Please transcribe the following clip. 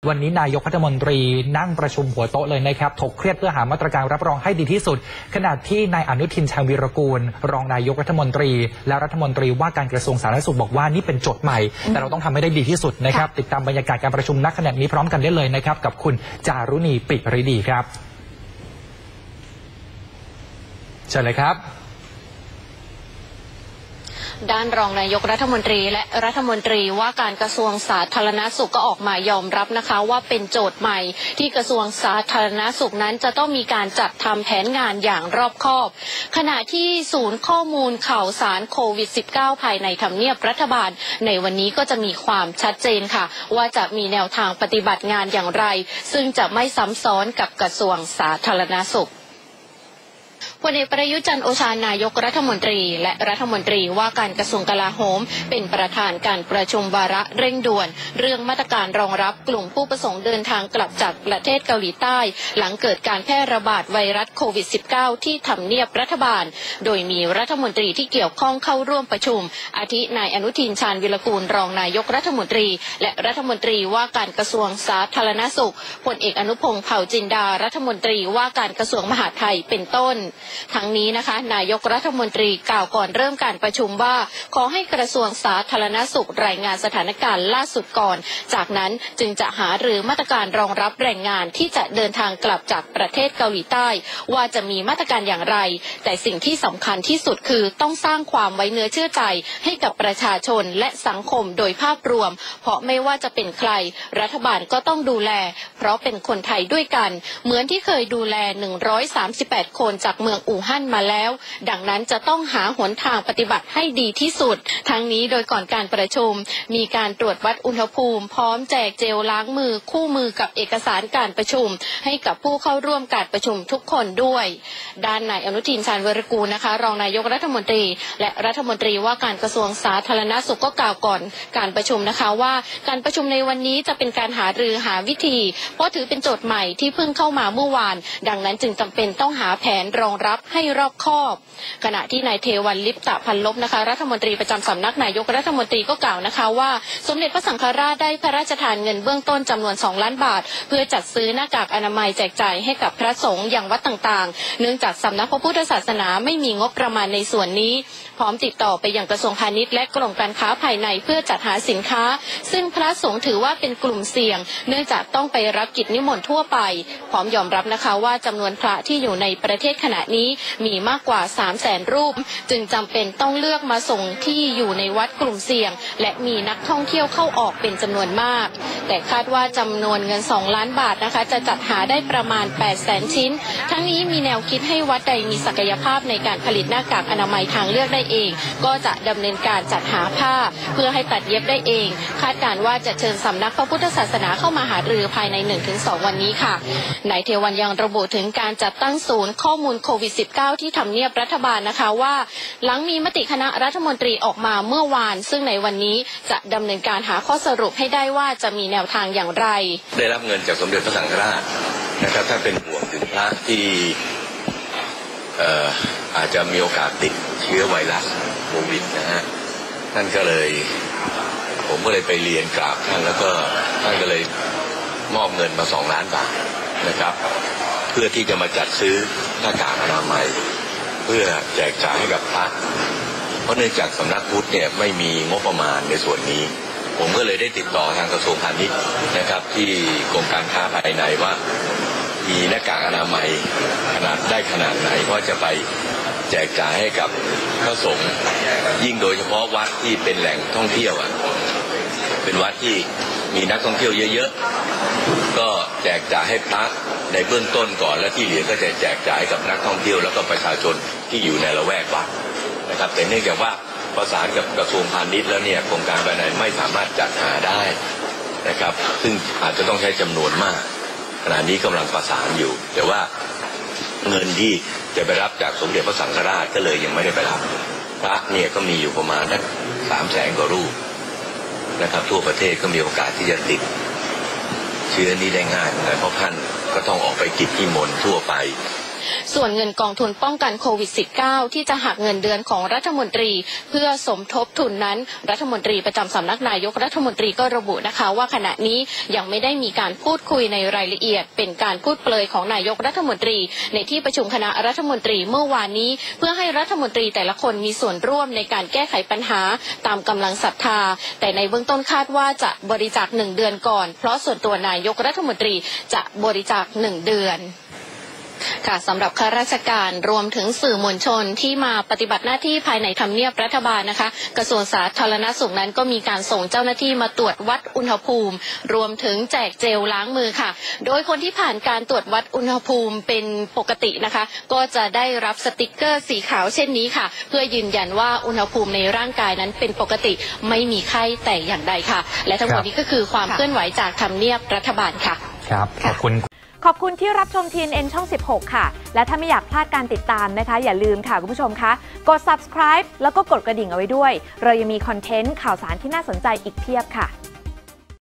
วันนี้นายกรัฐมนตรีนั่งประชุมหัวโต๊ะเลยนะครับถกเครียดเพื่อหามาตรการรับรองให้ดีที่สุดขณะที่นายอนุทินชาญวีรกูลรองนายกรัฐมนตรีและรัฐมนตรีว่าการกระทรวงสาธารณสุขบอกว่านี่เป็นโจทย์ใหม่แต่เราต้องทำให้ได้ดีที่สุดนะครับติดตามบรรยากาศการประชุมณขณะนี้พร้อมกันได้เลยนะครับกับคุณจารุณี ปริริดีครับเชิญเลยครับด้านรองนายกรัฐมนตรีและรัฐมนตรีว่าการกระทรวงสาธารณสุขก็ออกมายอมรับนะคะว่าเป็นโจทย์ใหม่ที่กระทรวงสาธารณสุขนั้นจะต้องมีการจัดทำแผนงานอย่างรอบคอบขณะที่ศูนย์ข้อมูลข่าวสารโควิด -19 ภายในทำเนียบรัฐบาลในวันนี้ก็จะมีความชัดเจนค่ะว่าจะมีแนวทางปฏิบัติงานอย่างไรซึ่งจะไม่ซ้ำซ้อนกับกระทรวงสาธารณสุขพลเอกประยุทธ์จันทร์โอชานายกรัฐมนตรีและรัฐมนตรีว่าการกระทรวงกลาโหมเป็นประธานการประชุมวาระเร่งด่วนเรื่องมาตรการรองรับกลุ่มผู้ประสงค์เดินทางกลับจากประเทศเกาหลีใต้หลังเกิดการแพร่ระบาดไวรัสโควิด -19 ที่ทำเนียบรัฐบาลโดยมีรัฐมนตรีที่เกี่ยวข้องเข้าร่วมประชุมอาทินายอนุทินชาญวิรกูลรองนายกรัฐมนตรีและรัฐมนตรีว่าการกระทรวงสาธารณสุขพลเอกอนุพงษ์เผ่าจินดารัฐมนตรีว่าการกระทรวงมหาดไทยเป็นต้นทั้งนี้นะคะนายกรัฐมนตรีกล่าวก่อนเริ่มการประชุมว่าขอให้กระทรวงสาธารณสุขรายงานสถานการณ์ล่าสุดก่อนจากนั้นจึงจะหารือมาตรการรองรับแรงงานที่จะเดินทางกลับจากประเทศเกาหลีใต้ว่าจะมีมาตรการอย่างไรแต่สิ่งที่สำคัญที่สุดคือต้องสร้างความไว้เนื้อเชื่อใจให้กับประชาชนและสังคมโดยภาพรวมเพราะไม่ว่าจะเป็นใครรัฐบาลก็ต้องดูแลเพราะเป็นคนไทยด้วยกันเหมือนที่เคยดูแล138คนจากเมืองอู่ฮั่นมาแล้วดังนั้นจะต้องหาหนทางปฏิบัติให้ดีที่สุดทั้งนี้โดยก่อนการประชุมมีการตรวจวัดอุณหภูมิพร้อมแจกเจลล้างมือคู่มือกับเอกสารการประชุมให้กับผู้เข้าร่วมการประชุมทุกคนด้วยด้านนายอนุทินชาญวีรกูลนะคะรองนายกรัฐมนตรีและรัฐมนตรีว่าการกระทรวงสาธารณสุขก็กล่าวก่อนการประชุมนะคะว่าการประชุมในวันนี้จะเป็นการหารือหาวิธีเพราะถือเป็นโจทย์ใหม่ที่เพิ่งเข้ามาเมื่อวานดังนั้นจึงจำเป็นต้องหาแผนรองรับให้รอบคอบขณะที่นายเทวันลิปตะพันลบนะคะรัฐมนตรีประจำสำนักนายกรัฐมนตรีก็กล่าวนะคะว่าสมเด็จพระสังฆราชได้พระราชทานเงินเบื้องต้นจำนวน2 ล้านบาทเพื่อจัดซื้อหน้ากากอนามัยแจกจ่ายให้กับพระสงฆ์อย่างวัดต่างๆเนื่องจากสำนักพระพุทธศาสนาไม่มีงบประมาณในส่วนนี้พร้อมติดต่อไปยังกระทรวงพาณิชย์และกรมการค้าภายในเพื่อจัดหาสินค้าซึ่งพระสงฆ์ถือว่าเป็นกลุ่มเสี่ยงเนื่องจากต้องไปรับกิจนิมนต์ทั่วไปพร้อมยอมรับนะคะว่าจำนวนพระที่อยู่ในประเทศขณะนี้มีมากกว่า300,000 รูปจึงจำเป็นต้องเลือกมาส่งที่อยู่ในวัดกลุ่มเสี่ยงและมีนักท่องเที่ยวเข้าออกเป็นจำนวนมากแต่คาดว่าจำนวนเงิน2 ล้านบาทนะคะจะจัดหาได้ประมาณ800,000 ชิ้นทั้งนี้มีแนวคิดให้วัดใดมีศักยภาพในการผลิตหน้ากากอนามัยทางเลือกได้เองก็จะดำเนินการจัดหาผ้าเพื่อให้ตัดเย็บได้เองคาดการว่าจะเชิญสำนักพระพุทธศาสนาเข้ามาหารือภายใน 1-2 วันนี้ค่ะนายเทวันยังระบุถึงการจัดตั้งศูนย์ข้อมูลโควิด -19 ที่ทำเนียบรัฐบาลนะคะว่าหลังมีมติคณะรัฐมนตรีออกมาเมื่อวานซึ่งในวันนี้จะดำเนินการหาข้อสรุปให้ได้ว่าจะมีแนวทางอย่างไรได้รับเงินจากสมเด็จพระสังฆราชนะครับถ้าเป็นห่วงถึงพระที่อาจจะมีโอกาสติดเชื้อไวรัสโควิดนะฮะท่านก็เลยผมก็เลยไปเรียนกราบท่านแล้วก็ท่านก็เลยมอบเงินมา2 ล้านบาทนะครับเพื่อที่จะมาจัดซื้อหน้ากากอนามัยเพื่อแจกจ่ายให้กับพระเพราะเนื่องจากสำนักพุทธเนี่ยไม่มีงบประมาณในส่วนนี้ผมก็เลยได้ติดต่อทางกระทรวงพาณิชย์นะครับที่กรมการค้าภายในว่ามีหน้ากากอนามัยขนาดไหนก็จะไปแจกจ่ายให้กับพระสงฆ์ยิ่งโดยเฉพาะวัดที่เป็นแหล่งท่องเที่ยวเป็นวัดที่มีนักท่องเที่ยวเยอะๆก็แจกจ่ายให้พระในเบื้องต้นก่อนและที่เหลือก็จะแจกจ่ายกับนักท่องเที่ยวแล้วก็ประชาชนที่อยู่ในละแวกวัดนะครับแต่เนื่องจากว่าประสานกับกระทรวงพาณิชย์แล้วเนี่ยกรมการภายในไม่สามารถจัดหาได้นะครับซึ่งอาจจะต้องใช้จำนวนมากขณะนี้กำลังประสานอยู่แต่ว่าเงินที่จะไปรับจากสมเด็จพระสังฆราชก็เลยยังไม่ได้ไปรับพระเนี่ยก็มีอยู่ประมาณสัก300,000 กว่ารูปนะครับทั่วประเทศก็มีโอกาสที่จะติดเชื้อนี้ได้ง่ายเหมือนกันเพราะท่านก็ต้องออกไปกิจนิมนต์ทั่วไปส่วนเงินกองทุนป้องกันโควิด -19 ที่จะหักเงินเดือนของรัฐมนตรีเพื่อสมทบทุนนั้นรัฐมนตรีประจำสำนักนายกรัฐมนตรีก็ระบุนะคะว่าขณะนี้ยังไม่ได้มีการพูดคุยในรายละเอียดเป็นการพูดเปลยของนายกรัฐมนตรีในที่ประชุมคณะรัฐมนตรีเมื่อวานนี้เพื่อให้รัฐมนตรีแต่ละคนมีส่วนร่วมในการแก้ไขปัญหาตามกำลังศรัทธาแต่ในเบื้องต้นคาดว่าจะบริจาค1 เดือนก่อนเพราะส่วนตัวนายกรัฐมนตรีจะบริจาค1 เดือนค่ะสำหรับข้าราชการรวมถึงสื่อมวลชนที่มาปฏิบัติหน้าที่ภายในทำเนียบรัฐบาลนะคะกระทรวงสาธารณสุขนั้นก็มีการส่งเจ้าหน้าที่มาตรวจวัดอุณหภูมิรวมถึงแจกเจลล้างมือค่ะโดยคนที่ผ่านการตรวจวัดอุณหภูมิเป็นปกตินะคะก็จะได้รับสติกเกอร์สีขาวเช่นนี้ค่ะเพื่อยืนยันว่าอุณหภูมิในร่างกายนั้นเป็นปกติไม่มีไข้แต่อย่างใดค่ะและทั้งหมดนี้ก็คือความเคลื่อนไหวจากทำเนียบรัฐบาลค่ะครับขอบคุณที่รับชม TNN ช่อง 16 ค่ะและถ้าไม่อยากพลาดการติดตามนะคะอย่าลืมค่ะคุณผู้ชมคะกด subscribe แล้วก็กดกระดิ่งเอาไว้ด้วยเรายังมีคอนเทนต์ข่าวสารที่น่าสนใจอีกเพียบค่ะ